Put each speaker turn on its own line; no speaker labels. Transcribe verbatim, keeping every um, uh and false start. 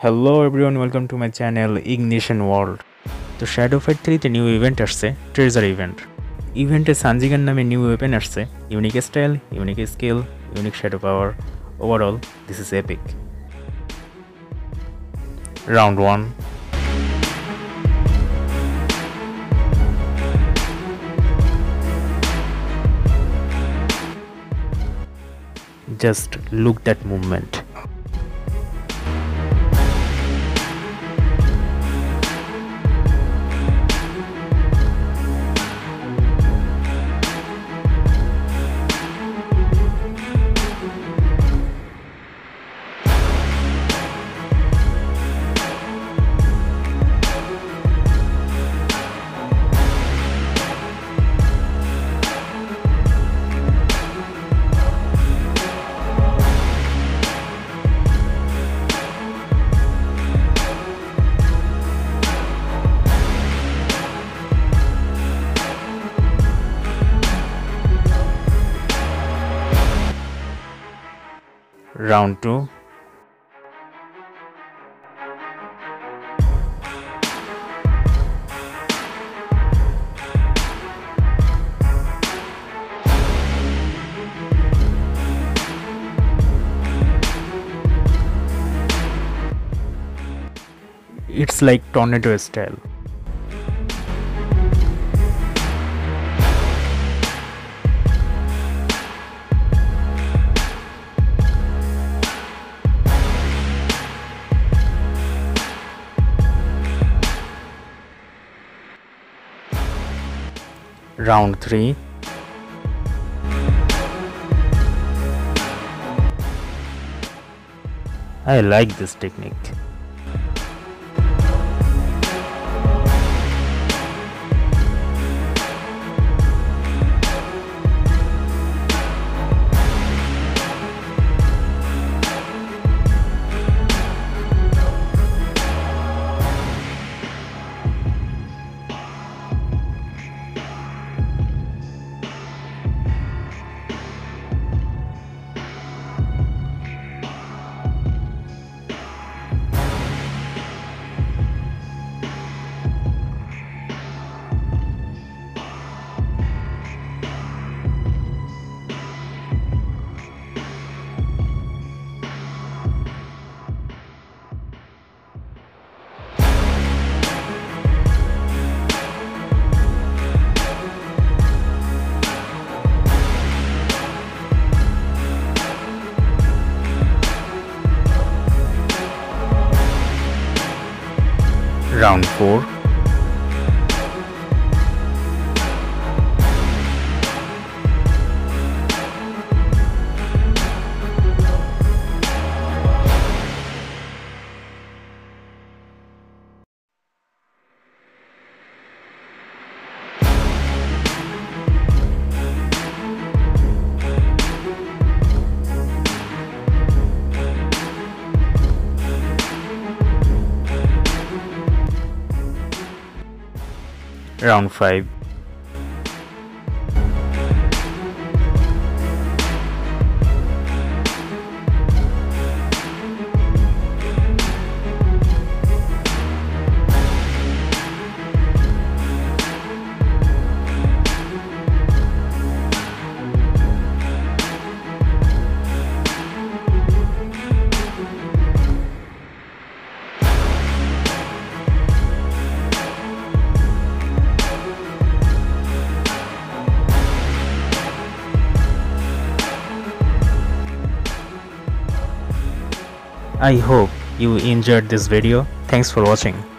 Hello everyone, welcome to my channel Ignition World. তো shadow fight থ্রিতে new event আসছে, treasure event. ইভেন্টে Sanjigan নামে নিউ ওয়েপেন আসছে, unique style, unique skill, unique shadow power. Overall this is epic. Round one. Just look that movement. Round two. It's like tornado style. Round three. I like this technique. Round four. Round five. I hope you enjoyed this video. Thanks for watching.